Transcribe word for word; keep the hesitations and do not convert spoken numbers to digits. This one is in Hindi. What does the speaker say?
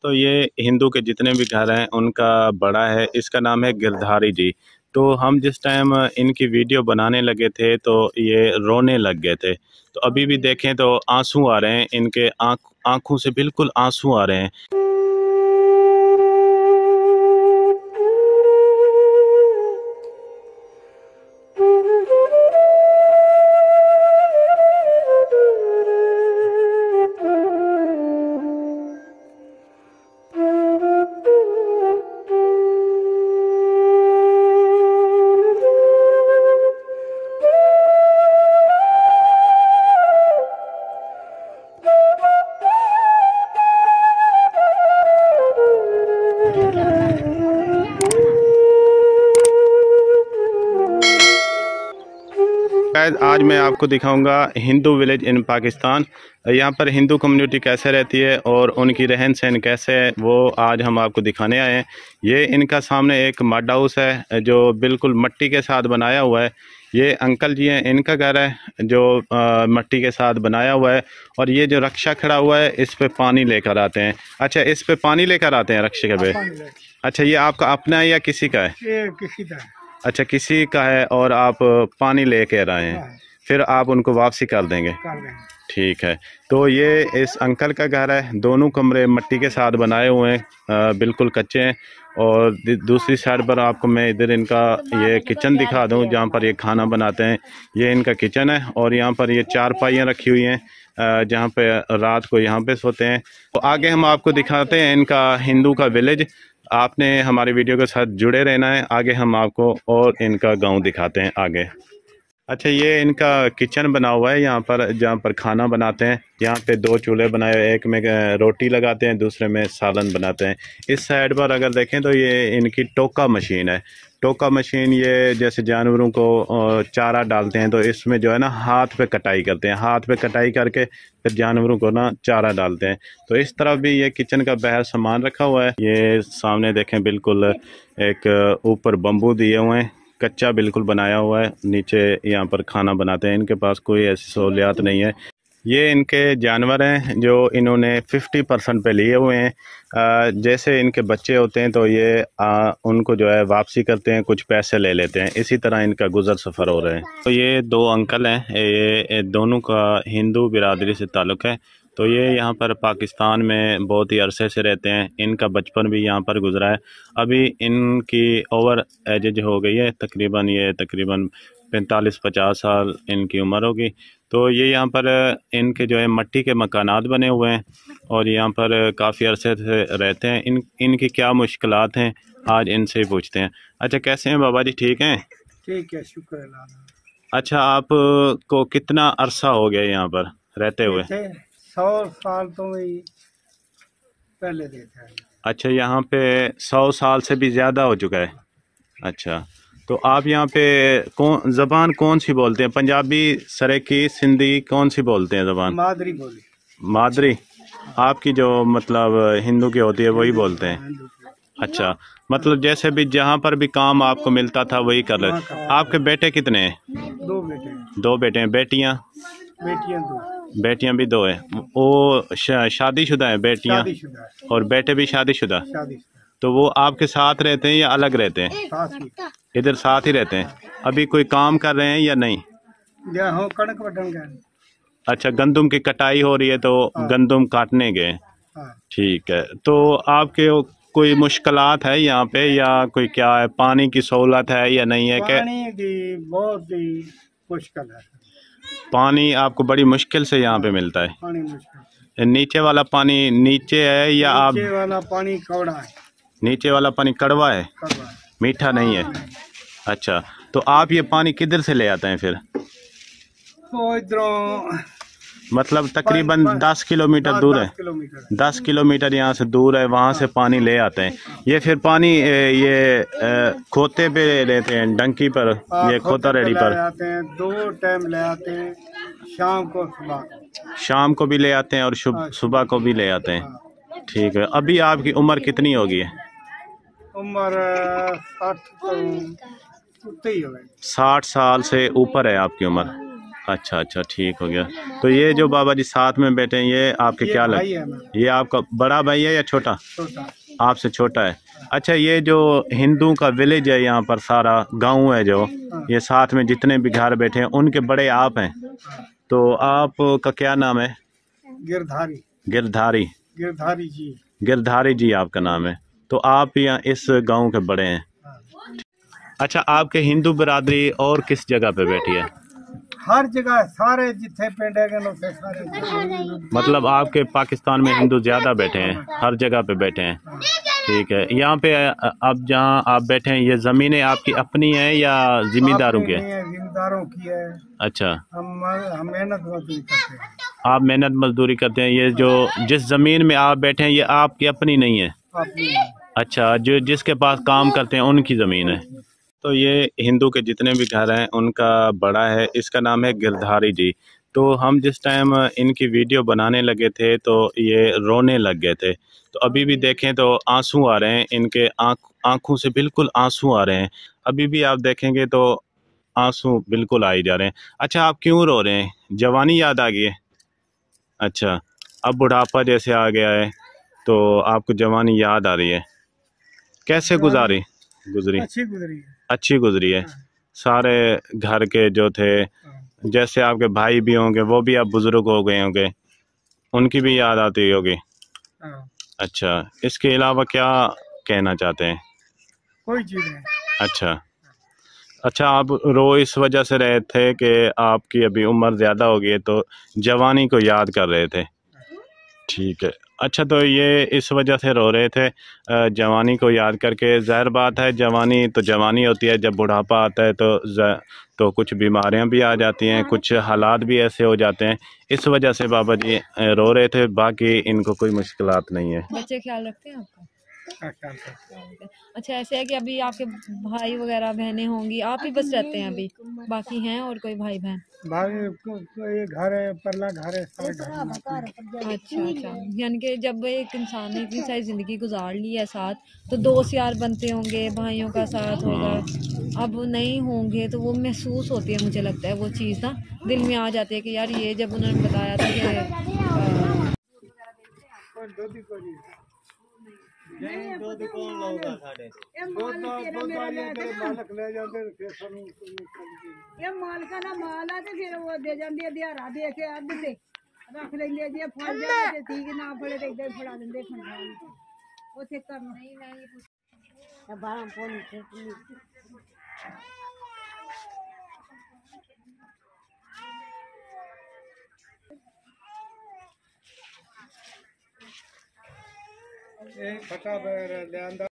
तो ये हिंदू के जितने भी घर हैं उनका बड़ा है, इसका नाम है गिरधारी जी। तो हम जिस टाइम इनकी वीडियो बनाने लगे थे तो ये रोने लग गए थे। तो अभी भी देखें तो आंसू आ रहे हैं इनके, आँख आँखों से बिल्कुल आंसू आ रहे हैं। आज मैं आपको दिखाऊंगा हिंदू विलेज इन पाकिस्तान। यहाँ पर हिंदू कम्युनिटी कैसे रहती है और उनकी रहन सहन कैसे है, वो आज हम आपको दिखाने आए हैं। ये इनका सामने एक मड हाउस है जो बिल्कुल मिट्टी के साथ बनाया हुआ है। ये अंकल जी हैं, इनका घर है जो आ, मिट्टी के साथ बनाया हुआ है। और ये जो रक्षा खड़ा हुआ है इस पे पानी लेकर आते हैं। अच्छा, इस पे पानी लेकर आते हैं रक्षा के पे। अच्छा, ये आपका अपना है या किसी का है? ये किसी का है। अच्छा, किसी का है और आप पानी लेकर आए हैं, फिर आप उनको वापसी कर देंगे। ठीक है। तो ये इस अंकल का घर है, दोनों कमरे मिट्टी के साथ बनाए हुए हैं, बिल्कुल कच्चे हैं। और दूसरी साइड पर आपको मैं इधर इनका ये किचन दिखा दूं जहाँ पर ये खाना बनाते हैं। ये इनका किचन है और यहाँ पर ये चार पाइयाँ रखी हुई हैं जहाँ पे रात को यहाँ पे सोते हैं। तो आगे हम आपको दिखाते हैं इनका हिंदू का विलेज। आपने हमारे वीडियो के साथ जुड़े रहना है, आगे हम आपको और इनका गांव दिखाते हैं आगे। अच्छा, ये इनका किचन बना हुआ है यहाँ पर जहाँ पर खाना बनाते हैं। यहाँ पे दो चूल्हे बनाए हुए, एक में रोटी लगाते हैं, दूसरे में सालन बनाते हैं। इस साइड पर अगर देखें तो ये इनकी टोका मशीन है। टोका मशीन ये जैसे जानवरों को चारा डालते हैं तो इसमें जो है ना हाथ पे कटाई करते हैं, हाथ पे कटाई करके फिर जानवरों को ना चारा डालते हैं। तो इस तरफ भी ये किचन का बाहर सामान रखा हुआ है। ये सामने देखें बिल्कुल एक ऊपर बम्बू दिए हुए हैं, कच्चा बिल्कुल बनाया हुआ है। नीचे यहाँ पर खाना बनाते हैं, इनके पास कोई ऐसी सहूलियात नहीं है। ये इनके जानवर हैं जो इन्होंने फिफ्टी परसेंट पे लिए हुए हैं। आ, जैसे इनके बच्चे होते हैं तो ये आ, उनको जो है वापसी करते हैं, कुछ पैसे ले लेते हैं। इसी तरह इनका गुजर सफ़र हो रहा है। तो ये दो अंकल हैं, ये, ये दोनों का हिंदू बिरादरी से ताल्लुक़ है। तो ये यहाँ पर पाकिस्तान में बहुत ही अरसे से रहते हैं। इनका बचपन भी यहाँ पर गुजरा है। अभी इनकी ओवर एज हो गई है, तकरीबन ये तकरीबन पैंतालीस पचास साल इनकी उम्र होगी। तो ये यहाँ पर इनके जो है मिट्टी के मकानात बने हुए हैं और यहाँ पर काफ़ी अरसे से रहते हैं। इन इनकी क्या मुश्किलात हैं आज इनसे ही पूछते हैं। अच्छा, कैसे हैं बाबा जी? ठीक हैं? ठीक है, शुक्र अल्लाह। अच्छा, आप को कितना अरसा हो गया यहाँ पर रहते हुए? सौ साल तो पहले देते हैं। अच्छा, यहाँ पे सौ साल से भी ज़्यादा हो चुका है। अच्छा, तो आप यहाँ पे कौन ज़बान कौन सी बोलते हैं? पंजाबी, सरेकी, सिंधी, कौन सी बोलते हैं ज़बान? मादरी बोली। मादरी आपकी जो मतलब हिंदू की होती है वही बोलते हैं? अच्छा, मतलब जैसे भी जहाँ पर भी काम आपको मिलता था वही कर रहे। आपके बेटे कितने हैं? दो बेटे हैं। दो बेटे हैं। बेटियाँ? बेटियाँ दो। बेटियाँ भी दो हैं। वो शादीशुदा हैं बेटियाँ? और बेटे भी शादीशुदा? तो वो आपके साथ रहते हैं या अलग रहते हैं? साथ ही। इधर साथ ही रहते हैं। अभी कोई काम कर रहे हैं या नहीं? कणक वढन गए। अच्छा, गंदुम की कटाई हो रही है तो गंदुम काटने गए। ठीक है। तो आपके कोई मुश्किलात है यहाँ पे या कोई क्या है? पानी की सहूलत है या नहीं है? पानी की बहुत ही मुश्किल है। पानी आपको बड़ी मुश्किल से यहाँ पे मिलता है? पानी मुश्किल। नीचे वाला पानी नीचे है या आप? नीचे वाला पानी कड़वा है। नीचे वाला पानी कड़वा है, कड़वा है, मीठा नहीं है। अच्छा, तो आप ये पानी किधर से ले आते हैं फिर? तो इधरों मतलब तकरीबन दस किलोमीटर दूर है। दस किलोमीटर यहाँ से दूर है, वहाँ से पानी ले आते हैं। ये फिर पानी ये खोते पे लेते हैं, डंकी पर, ये खोता रेडी पर आते हैं। दो टाइम ले आते हैं, शाम को सुबह शाम को भी ले आते हैं और सुबह को भी ले आते हैं। ठीक है। अभी आपकी उम्र कितनी होगी है? उम्र साठ साठ साल से ऊपर है आपकी उम्र। अच्छा अच्छा, ठीक हो गया। तो ये जो बाबा जी साथ में बैठे हैं, ये आपके ये क्या भाई लग, है ना, ये आपका बड़ा भाई है या छोटा? छोटा। आपसे छोटा है। अच्छा, ये जो हिंदू का विलेज है, यहाँ पर सारा गांव है जो, हाँ, ये साथ में जितने भी घर बैठे हैं उनके बड़े आप हैं। तो आपका क्या नाम है? गिरधारी। गिरधारी। गिरधारी जी। गिरधारी जी आपका नाम है। तो आप यहाँ इस गांव के बड़े हैं। हाँ। अच्छा, आपके हिंदू बिरादरी और किस जगह पे बैठी है? हर जगह सारे जिथे पिंड है उसे सारे। मतलब आपके पाकिस्तान में हिंदू ज़्यादा बैठे हैं, हर जगह पे बैठे हैं। ठीक है। यहाँ पे अब जहाँ आप बैठे हैं, ये ज़मीनें आपकी अपनी हैं या जिम्मेदारों की है? जिम्मेदारों की है। अच्छा, हम हम मेहनत मजदूरी करते हैं। आप मेहनत मजदूरी करते हैं। ये जो जिस ज़मीन में आप बैठे हैं, ये आपकी अपनी नहीं है? अपनी। अच्छा, जो जिसके पास काम करते हैं उनकी ज़मीन है। तो ये हिंदू के जितने भी घर हैं उनका बड़ा है, इसका नाम है गिरधारी जी। तो हम जिस टाइम इनकी वीडियो बनाने लगे थे तो ये रोने लग गए थे। तो अभी भी देखें तो आंसू आ रहे हैं इनके, आँख आँखों से बिल्कुल आंसू आ रहे हैं। अभी भी आप देखेंगे तो आंसू बिल्कुल आ ही जा रहे हैं। अच्छा, आप क्यों रो रहे हैं? जवानी याद आ गई है? अच्छा, अब बुढ़ापा जैसे आ गया है तो आपको जवानी याद आ रही है। कैसे गुजारी गुजरी? अच्छी गुजरी है। अच्छी गुजरी है। सारे घर के जो थे, जैसे आपके भाई भी होंगे, वो भी अब बुजुर्ग हो गए होंगे, उनकी भी याद आती होगी। अच्छा, इसके अलावा क्या कहना चाहते हैं? कोई चीज नहीं। अच्छा अच्छा, आप रो इस वजह से रहे थे कि आपकी अभी उम्र ज़्यादा हो गई है तो जवानी को याद कर रहे थे। ठीक है। अच्छा, तो ये इस वजह से रो रहे थे अ, जवानी को याद करके। ज़ाहिर बात है, जवानी तो जवानी होती है, जब बुढ़ापा आता है तो ज- तो कुछ बीमारियां भी आ जाती हैं, कुछ हालात भी ऐसे हो जाते हैं। इस वजह से बाबा जी अ, रो रहे थे, बाकी इनको कोई मुश्किलात नहीं है। बच्चे ख्याल रखते हैं आपका? अच्छा अच्छा। अच्छा, ऐसे है कि अभी आपके भाई वगैरह बहनें होंगी, आप ही बस रहते हैं अभी, बाकी हैं और कोई भाई बहन? भाई को- को ये घर है, परला घर है, सारे घर में। अच्छा अच्छा, यानी कि जब एक इंसान ने इतनी सारी ज़िंदगी गुजार ली है साथ, तो दोस्त यार बनते होंगे, भाइयों का साथ होगा। अब नहीं होंगे तो वो महसूस होती है, मुझे लगता है वो चीज़ ना दिल में आ जाती है कि यार ये जब उन्होंने बताया था कि अ, दूध कौन लौगा साढ़े दूध दूध वाली मेरे मालक ले जाते हैं, फिर ਸਾਨੂੰ ਇਹ ਮਾਲਕਾਂ ਦਾ ਮਾਲ ਆ ਤੇ ਫਿਰ ਉਹ ਦੇ ਜਾਂਦੇ ਆ ਦਿਹਾੜਾ ਦੇ ਕੇ ਅੱਧ ਤੇ ਰੱਖ ਲੈਂਦੇ ਜੇ ਫੜ ਜਾਵੇ ਤੇ ਠੀਕ, ਨਾ ਫੜੇ ਤੇ ਇਦਾਂ ਹੀ ਫੜਾ ਦਿੰਦੇ ਖੰਡਾਂ ਨੂੰ ਉੱਥੇ ਕਰਨਾ ਨਹੀਂ ਮੈਂ ਇਹ ਪੁੱਛ ਬਾਰਾਂ ਪੌਣੀ ਛੇਤੀ ਇਹ ਫਟਾ ਲਿਆਂਦਾ।